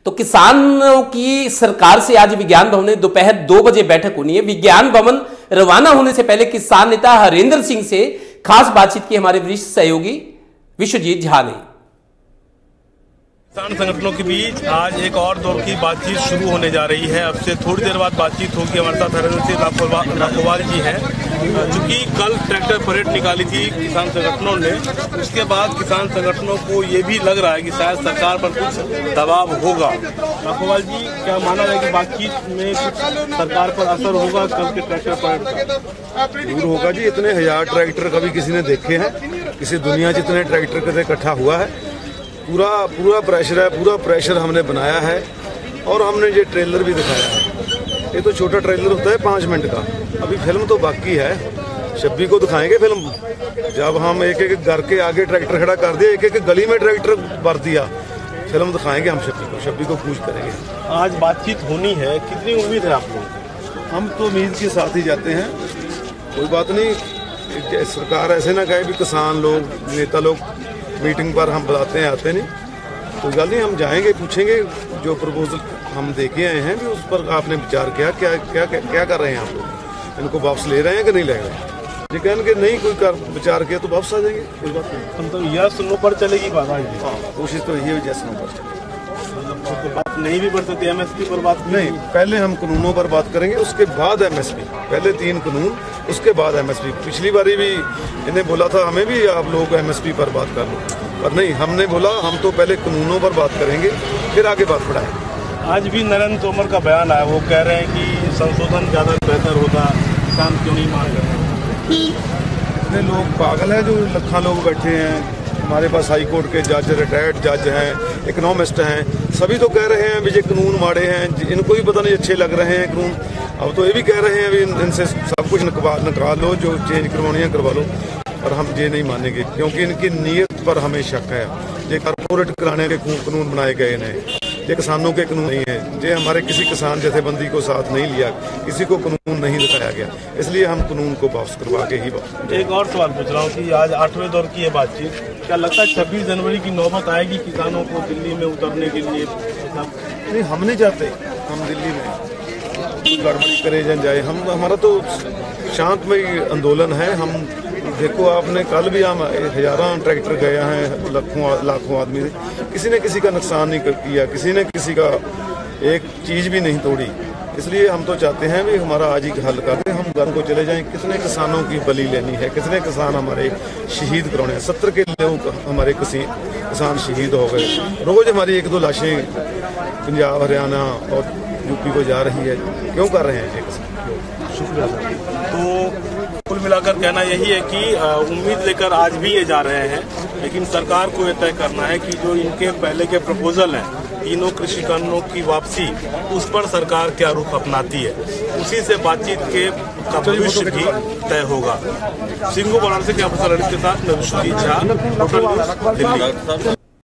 तो किसानों की सरकार से आज विज्ञान भवन में दोपहर 2 बजे बैठक होनी है। विज्ञान भवन रवाना होने से पहले किसान नेता हरेंद्र सिंह से खास बातचीत की हमारे वरिष्ठ सहयोगी विश्वजीत झा ने। किसान संगठनों के बीच आज एक और दौर की बातचीत शुरू होने जा रही है। अब से थोड़ी देर बाद बातचीत होगी। हमारे साथ हरेंद्र सिंह लाखोवाल जी हैं। चूंकि कल ट्रैक्टर परेड निकाली थी किसान संगठनों ने, उसके बाद किसान संगठनों को ये भी लग रहा है कि शायद सरकार पर कुछ दबाव होगा। लाखोवाल जी, क्या माना है कि बातचीत में कुछ सरकार पर असर होगा कल के ट्रैक्टर परेड का? जरूर होगा जी। इतने 1000 ट्रैक्टर कभी किसी ने देखे हैं? किसी दुनिया जितने ट्रैक्टर कदे इकट्ठा हुआ है। पूरा प्रेशर है, पूरा प्रेशर हमने बनाया है और हमने ये ट्रेलर भी दिखाया है। ये तो छोटा ट्रेलर होता है 5 मिनट का। अभी फिल्म तो बाकी है, 26 को दिखाएंगे फिल्म। जब हम एक एक घर के आगे ट्रैक्टर खड़ा कर दिया, एक एक गली में ट्रैक्टर भर दिया, फिल्म दिखाएंगे हम 26 को पूछ करेंगे। आज बातचीत होनी है, कितनी उम्मीद है आप लोगों को? हम तो उम्मीद के साथ ही जाते हैं। कोई बात नहीं, सरकार ऐसे ना कहे भी किसान लोग नेता लोग मीटिंग पर हम बताते हैं आते नहीं। कोई गल नहीं, हम जाएंगे, पूछेंगे जो प्रपोजल हम देके आए हैं भी उस पर आपने विचार किया, क्या कर रहे हैं आप लोग? इनको वापस ले रहे हैं कि नहीं ले रहे हैं? ये कहने के नहीं कोई विचार किया तो वापस आ जाएंगे। कोई बात नहीं, तो यस नो पर चलेगी बात आज? हाँ, कोशिश तो यही है यस नो पर चलेगी। तो बात नहीं भी बढ़ सकती, एमएसपी पर बात नहीं। पहले हम कानूनों पर बात करेंगे, उसके बाद एमएसपी। पहले 3 कानून, उसके बाद एमएसपी। पिछली बारी भी इन्हें बोला था हमें भी आप लोग एमएसपी पर बात कर लो, पर नहीं, हमने बोला हम तो पहले कानूनों पर बात करेंगे फिर आगे बात बढ़ाएंगे। आज भी नरेंद्र तोमर का बयान आया, वो कह रहे हैं कि संशोधन ज्यादा बेहतर होगा, किसान क्यों नहीं मांग रहे हैं? इतने लोग पागल हैं जो लाखों लोग बैठे हैं। हमारे पास हाई कोर्ट के जज, रिटायर्ड जज हैं, इकोनॉमिस्ट हैं, सभी तो कह रहे हैं भी ये कानून माड़े हैं, इनको ही पता नहीं अच्छे लग रहे हैं कानून। अब तो ये भी कह रहे हैं अभी इनसे सब कुछ निकाल लो, जो चेंज करवानी है करवा लो। और हम ये नहीं मानेंगे क्योंकि इनकी नीयत पर हमें शक है। ये कारपोरेट कराने के कानून बनाए गए हैं, ये किसानों के कानून नहीं है। ये हमारे किसी किसान जथेबंदी को साथ नहीं लिया, किसी को कानून नहीं दिखाया गया, इसलिए हम कानून को वापस करवा के ही वापस। एक और सवाल पूछ रहा हूँ कि आज 8वें दौर की ये बातचीत, क्या लगता है 26 जनवरी की नौबत आएगी किसानों को दिल्ली में उतरने के लिए? नहीं, हम नहीं चाहते हम दिल्ली में गड़बड़ी करे जाए। हम हमारा तो शांतमय आंदोलन है। हम देखो, आपने कल भी हम 1000 ट्रैक्टर गए हैं, लाखों आदमी से, किसी ने किसी का नुकसान नहीं किया, किसी ने किसी का एक चीज़ भी नहीं तोड़ी। इसलिए हम तो चाहते हैं भी हमारा आज ही हल कर दें, हम घर को चले जाएं। कितने किसानों की बलि लेनी है, कितने किसान हमारे शहीद कराने हैं। 70 के लोग हमारे किसान शहीद हो गए। रोज़ हमारी 1-2 लाशें पंजाब, हरियाणा और यूपी को जा रही है। क्यों कर रहे हैं ये किसान? शुक्रिया सर। तो कुल मिलाकर कहना यही है कि उम्मीद लेकर आज भी ये जा रहे हैं, लेकिन सरकार को ये तय करना है कि जो इनके पहले के प्रपोजल हैं, तीनों कृषि कानूनों की वापसी, उस पर सरकार क्या रुख अपनाती है। उसी से बातचीत का भविष्य भी तय होगा। सिंघू बनारस के अफसर के साथ मैं विश्वजीत झा, दिल्ली।